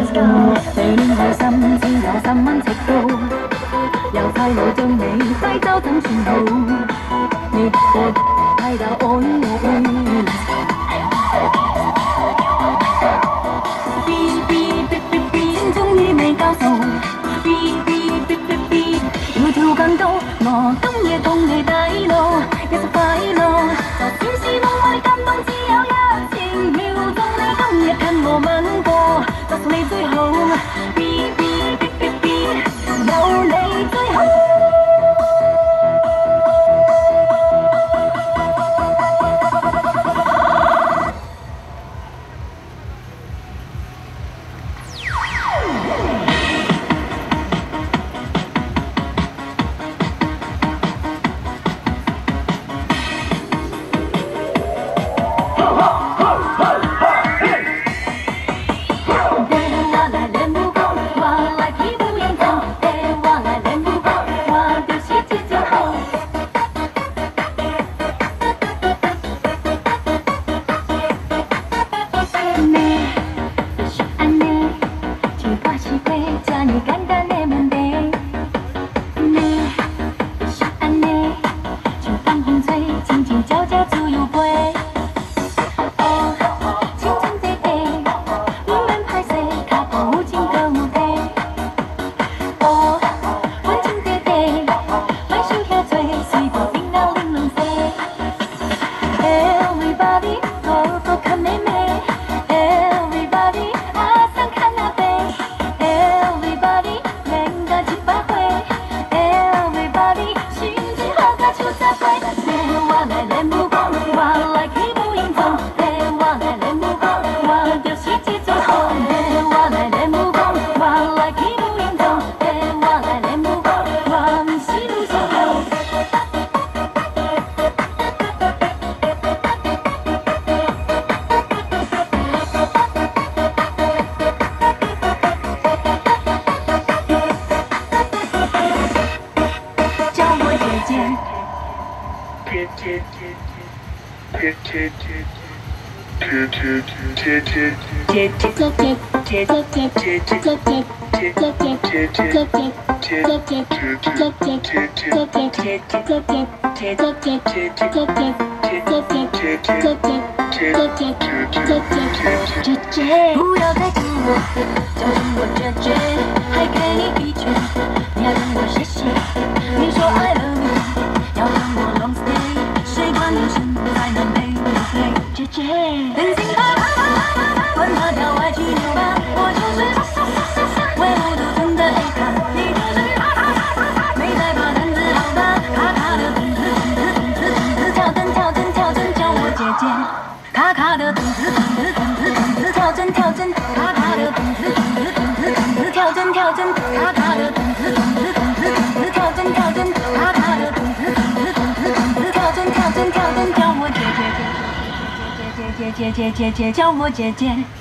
你戀愛心只有10蚊尺高，由細路將你帶走怎算好？你我睇到愛我。嗶嗶嗶嗶嗶，終於未交數。嗶嗶嗶嗶嗶，要跳更高。我今夜同你帶路，一齊快樂。就算是夢裏感動，只有1000秒鐘。你今日近我吻過，就屬你最好。嗶嗶嗶嗶嗶，有你最好。不要再听我，就听我决绝，还给你一拳，你要跟我谢谢。你说 I love you， 要跟我 long stay， 谁管人生再难没有对，姐姐，狠心吧，管他跳歪七扭八，我就是唯我独尊的 A 咖，你就是没在怕胆子老大，卡卡的动子跳针跳针跳针叫我姐姐，卡卡的动子跳针跳针，卡卡的动子跳针跳针，卡卡的动子跳针跳针，卡卡的动子跳针跳针跳针叫我姐姐，叫我姐姐。